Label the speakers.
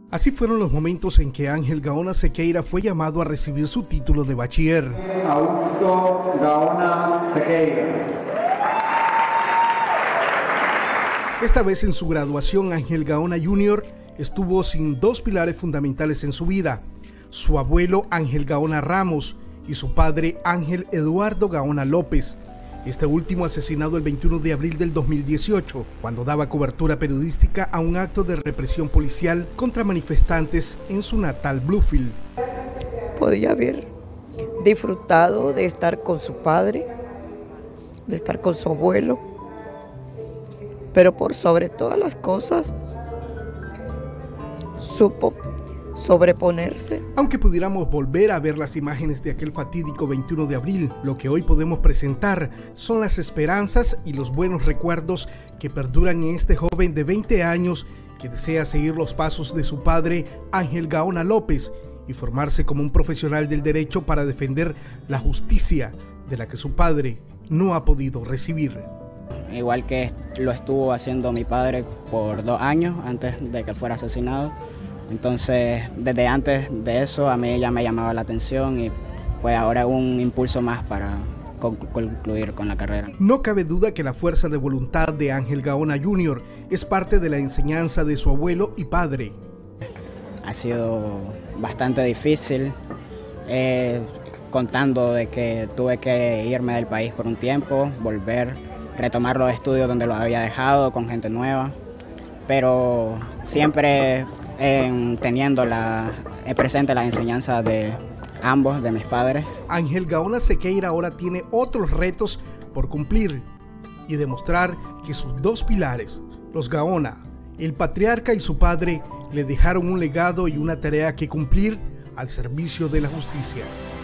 Speaker 1: Así fueron los momentos en que Ángel Gaona Sequeira fue llamado a recibir su título de bachiller.
Speaker 2: Augusto Gaona Sequeira.
Speaker 1: Esta vez en su graduación, Ángel Gaona Jr. estuvo sin dos pilares fundamentales en su vida: su abuelo Ángel Gaona Ramos y su padre Ángel Eduardo Gaona López. Este último asesinado el 21 de abril del 2018, cuando daba cobertura periodística a un acto de represión policial contra manifestantes en su natal Bluefield.
Speaker 3: Podía haber disfrutado de estar con su padre, de estar con su abuelo, pero por sobre todas las cosas, supo sobreponerse.
Speaker 1: Aunque pudiéramos volver a ver las imágenes de aquel fatídico 21 de abril, lo que hoy podemos presentar son las esperanzas y los buenos recuerdos que perduran en este joven de 20 años que desea seguir los pasos de su padre Ángel Gaona López y formarse como un profesional del derecho para defender la justicia de la que su padre no ha podido recibir.
Speaker 4: Igual que lo estuvo haciendo mi padre por 2 años antes de que fuera asesinado. Entonces, desde antes de eso, a mí ya me llamaba la atención y pues ahora un impulso más para concluir con la carrera.
Speaker 1: No cabe duda que la fuerza de voluntad de Ángel Gaona Jr. es parte de la enseñanza de su abuelo y padre.
Speaker 4: Ha sido bastante difícil, contando de que tuve que irme del país por un tiempo, volver, retomar los estudios donde los había dejado con gente nueva, pero siempre teniendo presente las enseñanzas de ambos, de mis padres.
Speaker 1: Ángel Gaona Sequeira ahora tiene otros retos por cumplir y demostrar que sus dos pilares, los Gaona, el patriarca y su padre, le dejaron un legado y una tarea que cumplir al servicio de la justicia.